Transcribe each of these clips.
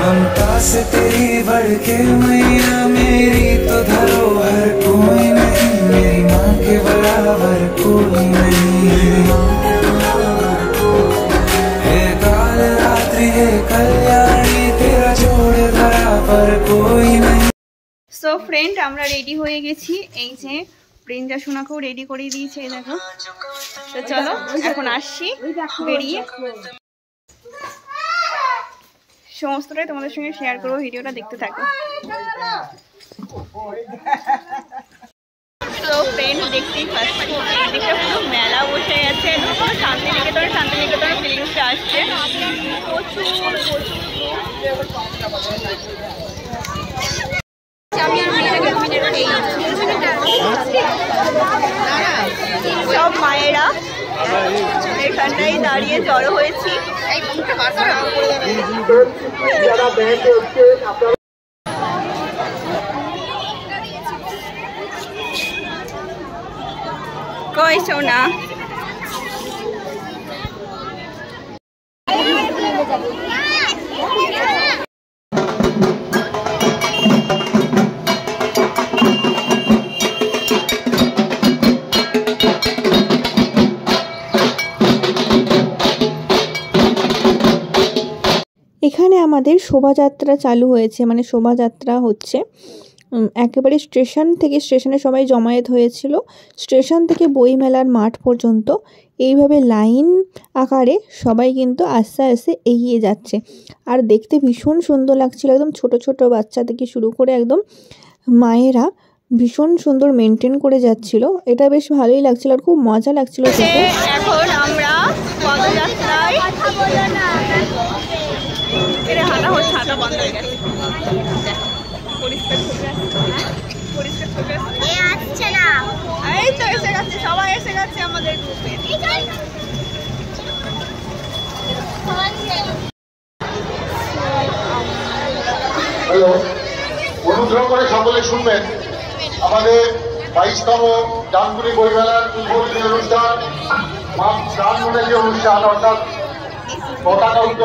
ममता से तेरी बढ़ के मैया मेरी तो धरोहर कोई नहीं, मेरी माँ के बराबर कोई नहीं। हे काल रात्रि हे कल्याणी तेरा जोड़ बराबर कोई नहीं। सो फ्रेंड আমরা রেডি হয়ে গেছি, এই যে প্রিন্সা সোনাকেও রেডি করে দিয়েছে দেখো। তো চলো এখন আসছি বেরিয়ে, সমস্তটাই তোমাদের সঙ্গে শেয়ার করবো, ভিডিওটা দেখতে থাকো। তো ফ্রেন্ড দেখতেই পাচ্ছি এদিকে পুরো মেলা বসে গেছে, শান্তিনিকেতনের ফিলিংসটা আসছে। প্রচুর সব মায়েরা এখানটাই দাঁড়িয়ে জড়ো হয়েছি। কই সোনা এখানে আমাদের শোভাযাত্রা চালু হয়েছে, মানে শোভাযাত্রা হচ্ছে একেবারে স্টেশন থেকে, স্টেশনে সবাই জমায়েত হয়েছিল, স্টেশন থেকে বইমেলার মাঠ পর্যন্ত এইভাবে লাইন আকারে সবাই কিন্তু আস্তে আস্তে এগিয়ে যাচ্ছে। আর দেখতে ভীষণ সুন্দর লাগছিল, একদম ছোট ছোট বাচ্চা থেকে শুরু করে একদম মায়েরা ভীষণ সুন্দর মেনটেন করে যাচ্ছিল, এটা বেশ ভালোই লাগছিল আর খুব মজা লাগছিল। এখন আমরা পদযাত্রায় হাঁটা হচ্ছে, হাঁটা বন্ধ হয়ে গেছে, এই তো এসে গেছে, সবাই এসে গেছে আমাদের গ্রুপে। অনুগ্রহ করে সকলে শুনবেন, আমাদের 22তম ডানকুনি বইমেলার উদ্বোধনী অনুষ্ঠান, যে অনুষ্ঠান অর্থাৎ পতাকা উত্তোলন।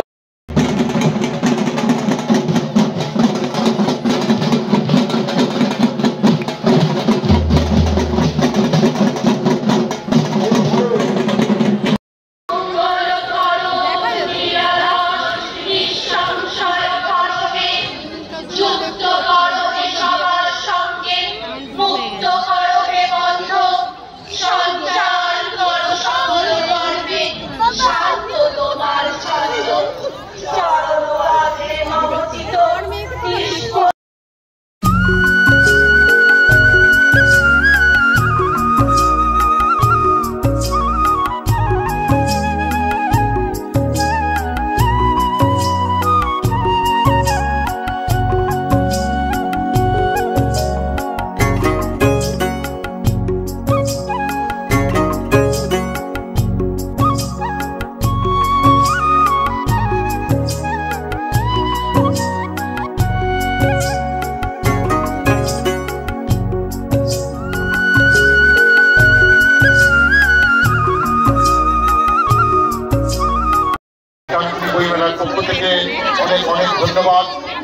অনেক অনেক ধন্যবাদ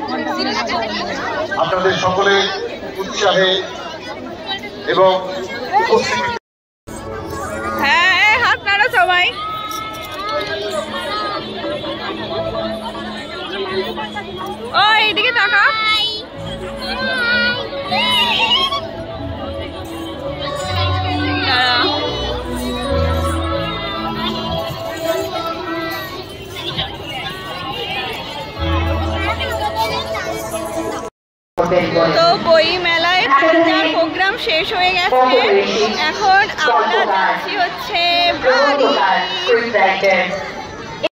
আপনাদের সকলের উৎসাহে এবং উপস্থিতি। হ্যাঁ, হাত নাড়ো সবাই। ও এইদিকে তাকা। তো বই মেলায় প্রোগ্রাম শেষ হয়ে গেছে, এখন আমরা যাচ্ছি হচ্ছে বাড়ি।